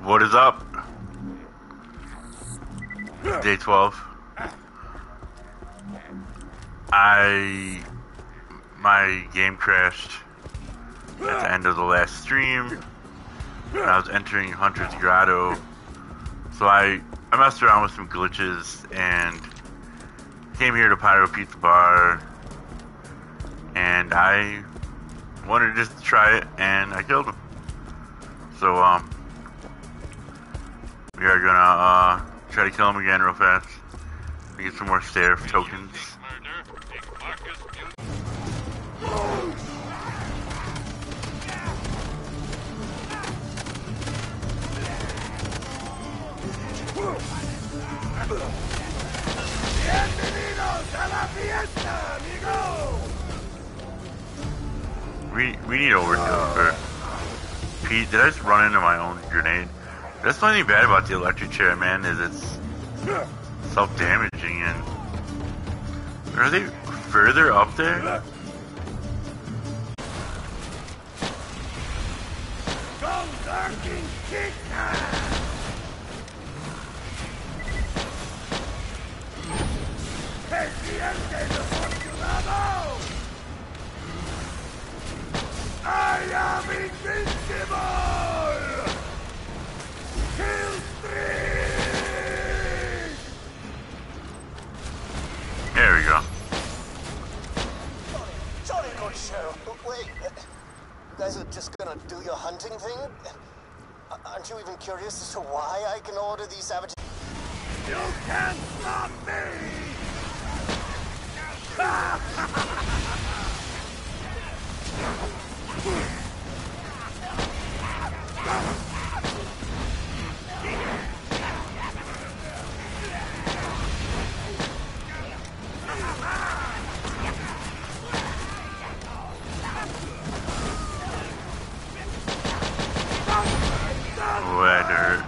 What is up? Day 12. My game crashed at the end of the last stream. And I was entering Hunter's Grotto. So I messed around with some glitches and came here to Pyro Pizza Bar. And I wanted just to try it, and I killed him. So, we are gonna, try to kill him again real fast. Get some more Seraph tokens. We need overkill for Pete. Did I just run into my own grenade? That's the only thing bad about the electric chair, man, is it's self-damaging. And are they further up there? I am invincible! Kill streak! There we go. Jolly good show. Wait, you guys are just gonna do your hunting thing? Aren't you even curious as to why I can order these savages? You can't stop me! Weather.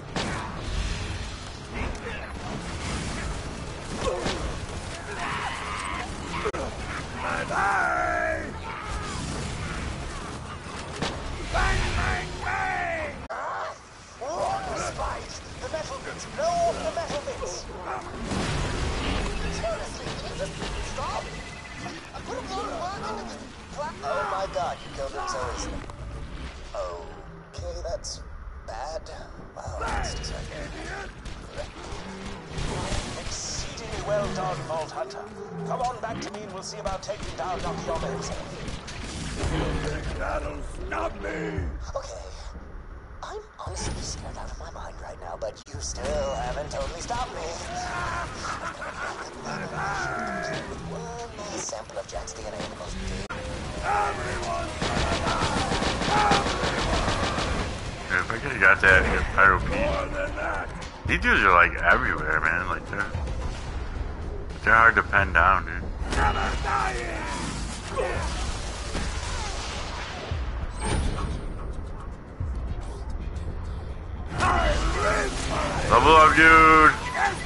Bye-bye! Bang, bang, bang! Wrong spice! The metal bits! Blow off the metal bits! Seriously, just stop! I put a lot of work into this. Oh my god, you killed him so easily. Okay, that's bad. Wow, that's deserving. Exceedingly well done, Vault Hunter. Come on back to me and we'll see about taking down Nakayama himself. That'll stop me! Okay. I'm honestly scared out of my mind right now, but you still haven't totally stopped me. One more sample of Jack's DNA in the most Everyone! If I could've got that Pyro Pete. More than that! These dudes are like everywhere, man. Like they're hard to pen down, dude. Never dying! Level up, dude!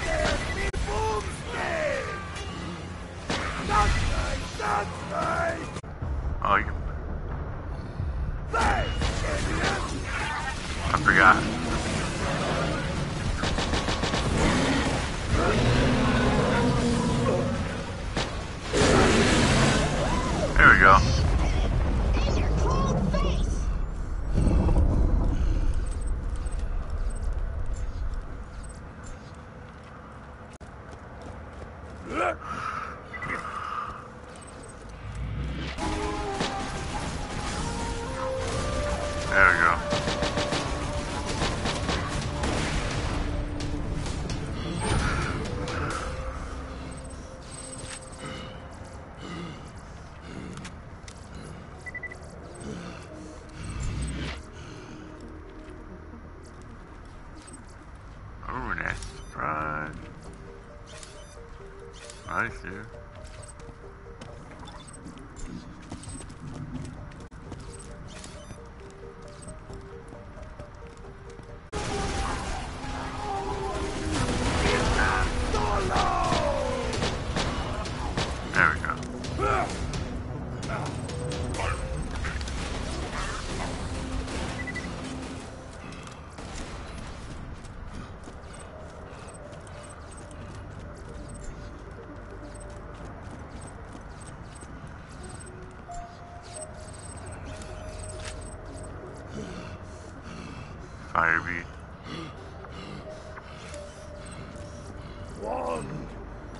Oh, you... I forgot. There we go. There we go. Oh, nice surprise. Nice, dude. There we go. fire bee. One.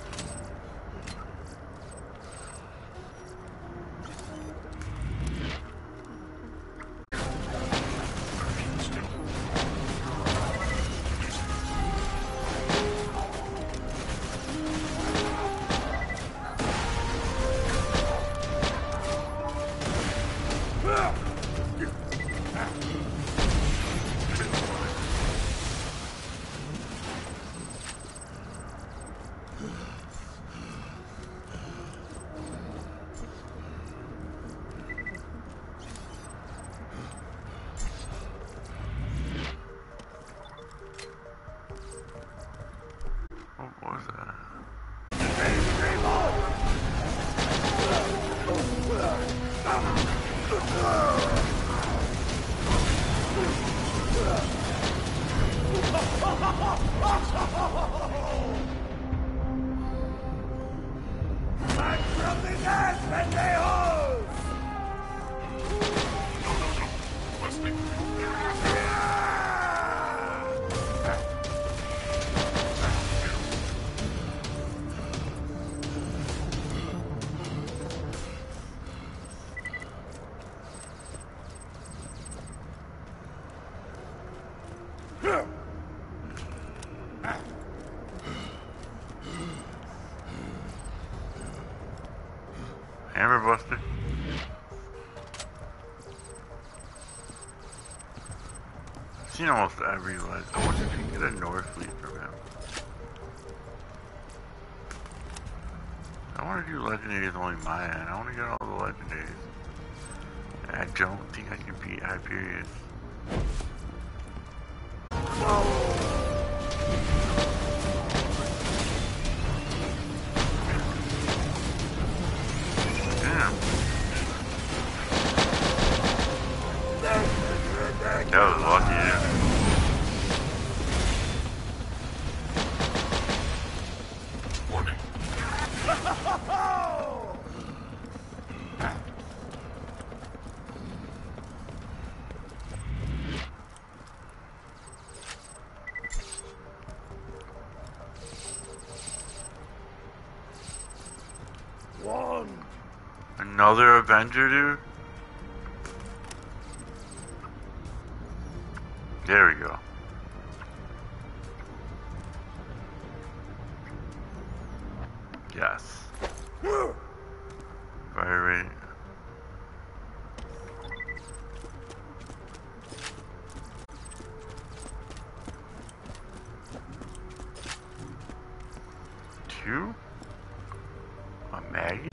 What was that? Back from the dead, pendejos! Hammer Buster. I've seen almost every leg. I wonder if you can get a Northfleet from him. I want to do legendaries only my end. I want to get all the legendaries. I don't think I can beat Hyperion. Damn. That was lucky, yeah. One. Another Avenger, dude? There we go. Yes. Fire rate. Two? A Maggie?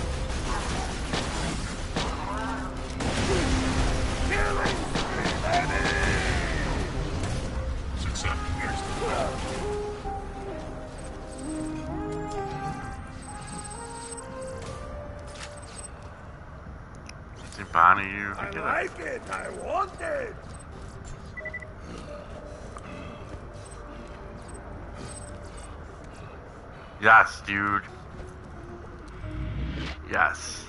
Bonnie, you I get it. like it. I want it. Yes, dude. Yes.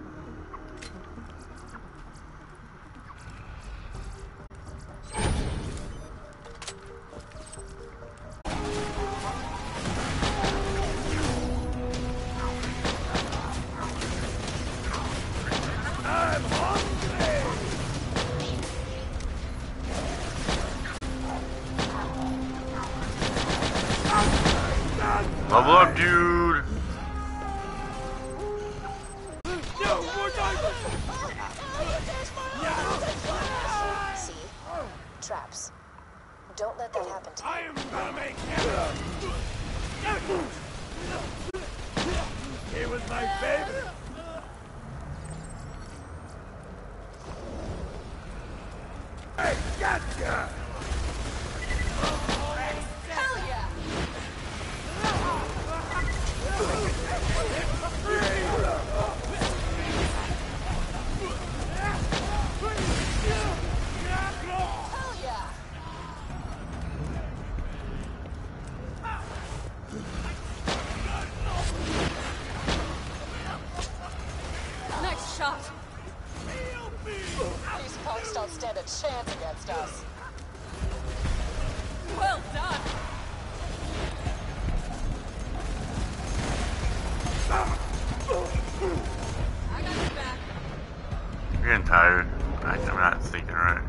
I'm hungry. Level up, dude. See? Traps. Don't let that happen to you. I am gonna make him. He was my favorite. I gotcha. Hell yeah! Hell yeah! Next shot. These punks don't stand a chance against us. tired. I'm not thinking right.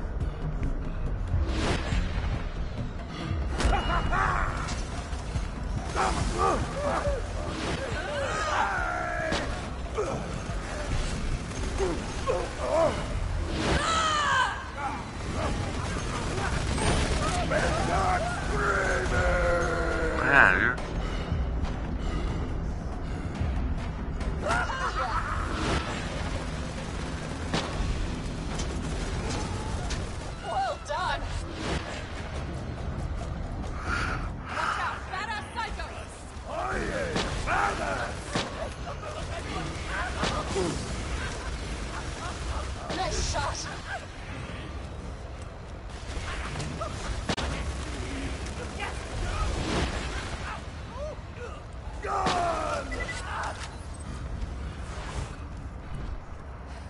Man, dude. Well done. Watch out, badass psychos. Oye, father! Nice shot.